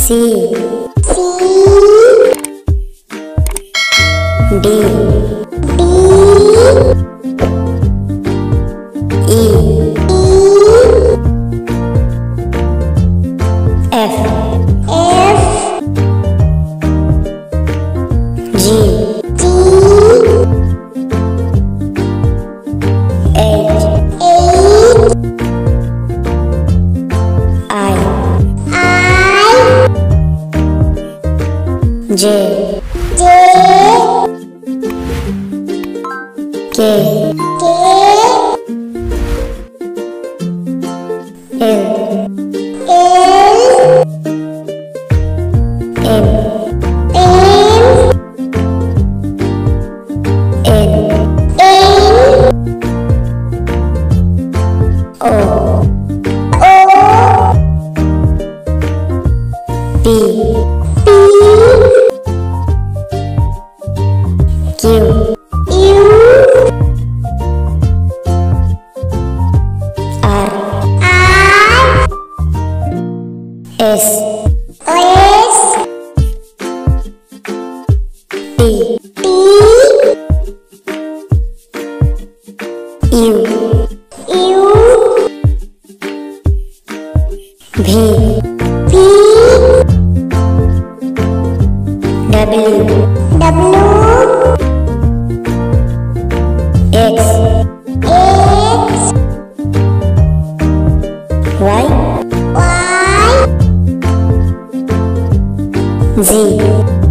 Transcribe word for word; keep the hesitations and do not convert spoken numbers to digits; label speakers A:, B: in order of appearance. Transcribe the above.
A: C
B: C
A: D
B: D
A: E
B: E
A: F
B: F
A: G
B: G
A: H
B: H
A: I
B: I
A: J
B: J
A: K
B: K
A: L
B: L
A: M
B: M
A: N
B: N
A: O
B: O
A: P
B: P
A: Q
B: U
A: R
B: R
A: S
B: S
A: T
B: T
A: U
B: U
A: V
B: V
A: W
B: W
A: X
B: X
A: Y
B: Y
A: Z